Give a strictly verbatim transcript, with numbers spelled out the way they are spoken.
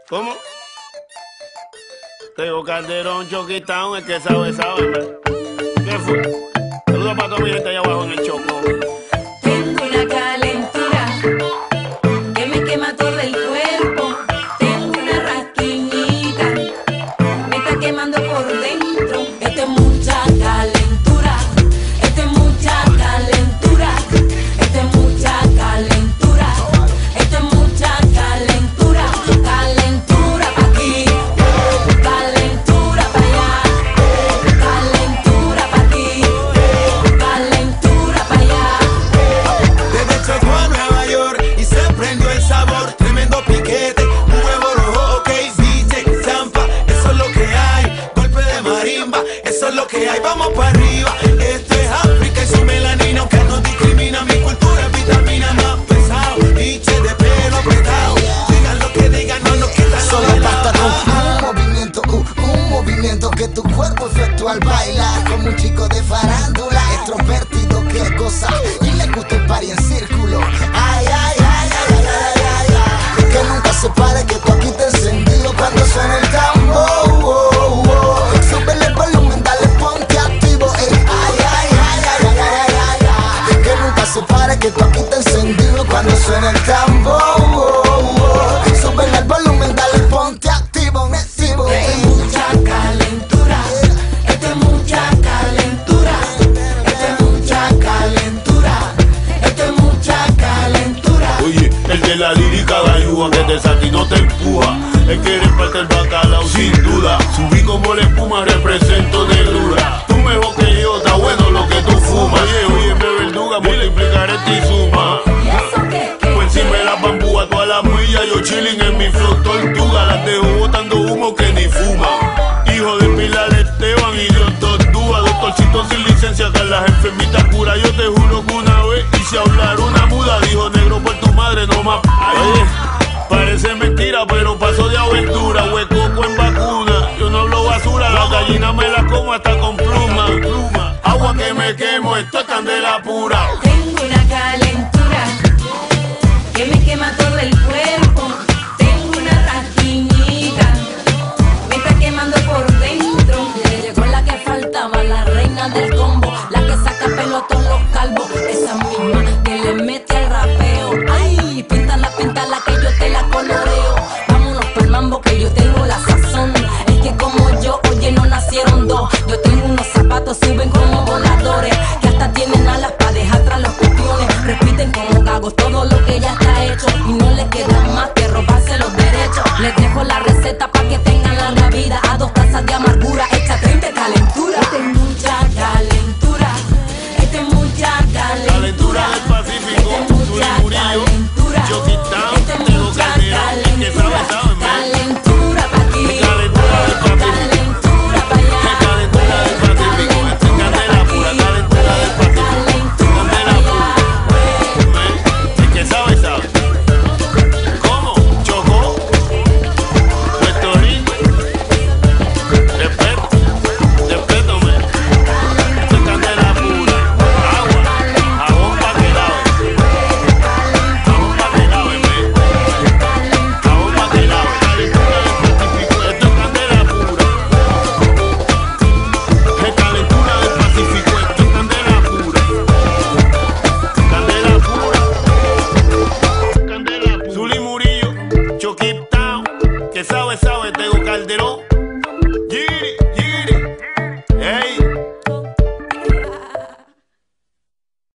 ¿Cómo? Tego Calderón, Choquitown, el que sabe, sabe, man. ¿Qué fue? Saludos para toda mi gente allá abajo en el Choco. Tengo una calentura que me quema todo el cuerpo. Tengo una rasquiñita, me está quemando por dentro. Esto es mucha calentura, esto es mucha calentura, esto es mucha calentura, esto es mucha calentura, calentura pa' aquí, calentura pa' allá, calentura pa' aquí, calentura pa' allá. Desde Chocó a Nueva York y se prendió el sabor, tremendo piquete, un huevo rojo, ok, D J, zampa, eso es lo que hay, golpe de marimba, eso es lo que hay, vamos para arriba, esto es África y su melanina, aunque no discrimina, mi cultura es vitamina más pesado, biche de pelo apretado, digan lo que digan, no nos quitan Solo lo basta con bailado. un movimiento, uh, un movimiento que tu cuerpo efectúa al bailar. Como un chico de farándula, extrovertido que goza y le gusta el party en círculo. Ay, ay, ay, ay, ay, ay, ay, ay. Que nunca se pare, que tú aquí te encendido cuando suena el tambor. Oh, oh, oh. Súbele el volumen, dale, ponte activo. Ey. Ay, ay, ay, ay, ay, ay, ay, ay. Que nunca se pare, que tú aquí te encendido cuando suena el tambor. Oh, oh, oh. Súbele el volumen, dale, ponte activo, activo. Esto es mucha calentura, esto es mucha calentura, esto es mucha calentura, esto es mucha calentura. Oye, el de la lírica da ayuda, que te saca y no te empuja. El que eres parte del bacalao, sin duda. Subí como la espuma, represento negrura. Tú mejor que yo, está bueno lo que tú fumas. Oye, oye, me verduga, multiplicar este y suma. ¿Y eso qué? ¿Qué? Por encima de las bambúas, todas las millas, yo chilling en mi flow tortuga. Las dejo botando humo que ni fuma. Hijo de Pilar Esteban y Dios tortuga. Doctorcito sin licencia, que las enfermitas cura. Yo te juro que una vez hice hablar una muda. Dijo negro por tu madre, no más. Oye, parece mentira, pero pasó de aventura. Huecoco en vacuna, yo no hablo basura. Las gallinas me las como hasta con pluma. Agua que me quemo, esto es candela pura. Tengo una calentura que me quema todo el cuerpo. Tengo una rasquiñita, me está quemando por dentro. Le llegó la que faltaba, la reina del combo, la que saca pelo a todos los calvos. Esa misma que le mete al rapeo. Ay, píntala, píntala que yo te la coloreo. Vámonos pa'l mambo que yo tengo la sazón. Es que como yo, oye, no nacieron dos. Yo tengo unos zapatos, suben como voladores, que hasta tienen alas para dejar atrás los copiones. Repiten como gagos todo lo que ya está hecho y no les queda más que robarse los derechos. Les dejo la receta para que tengan larga vida. A dos tazas de amargura, echa treinta calentura. Esta es mucha calentura, esta es mucha calentura, Calentura del Pacífico, esta es mucha Zuli Murillo, calentura, Choquitown, esta es Tego mucha Calderón, el que sabe, calentura, sabe, man. calentura pa' aquí, Calentura del Pacífico. calentura pa' allá. Calentura del Pacífico, esto es candela pura. Calentura del Pacífico, candela pura. El que sabe, sabe. ¿Cómo? Chocó, Puerto Rico. Respeto, respeto, man. Esto es candela pura. Agua, jabón pa' que lave. Jabón pa' que lave, man. Jabón pa' que lave. Calentura del Pacífico, esto es candela pura. Es calentura del Pacífico, esto es candela pura. Candela pura. Candela pura. Zuli Murillo, Choquitown, que sabe, sabe, Tego Calderón.